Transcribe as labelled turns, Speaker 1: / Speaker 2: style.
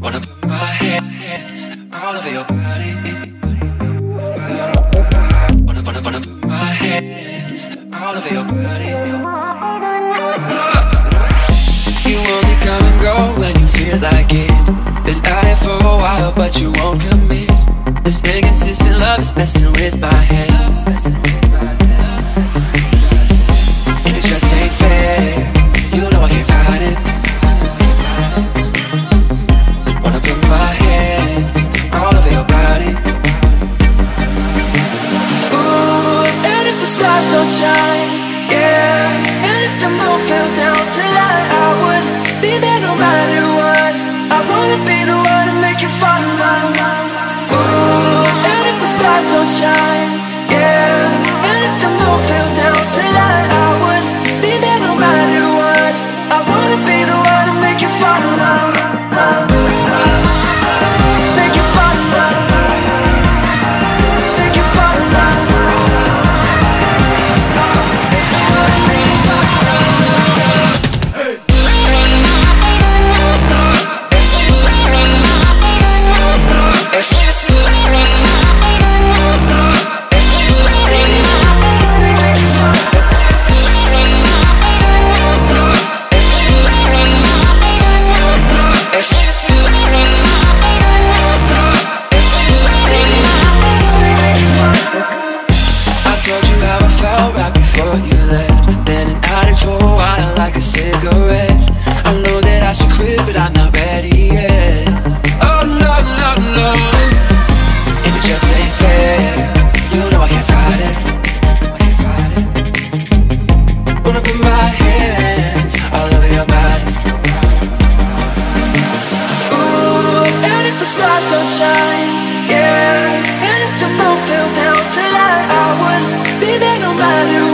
Speaker 1: Wanna put my hands all over your body. Wanna put my hands all over your body. You only come and go when you feel like it. Been at it for a while, but you won't commit. This inconsistent love is messing with my head. And it just ain't fair. You know I can't fight it. Wanna put my hands all over your body. Ooh, and if the stars don't shine, yeah, and if the moon fell down tonight, I would be there no matter what. I wanna be the one to make you fall in love. Ooh, and if the stars don't shine, yeah, and if the moon fell down tonight, I would be there no matter what. I wanna be the one to make you fall in love. Make you fall in love. Make you fall in love. Right before you left, been at it for a while like a cigarette. I know that I should quit, but I'm not ready yet. Oh no, no, no. And it just ain't fair. You know I can't fight it. Wanna put my hands all over your body. Ooh, and if the stars don't shine, yeah, and if the moon fell down tonight, I would be there no matter what.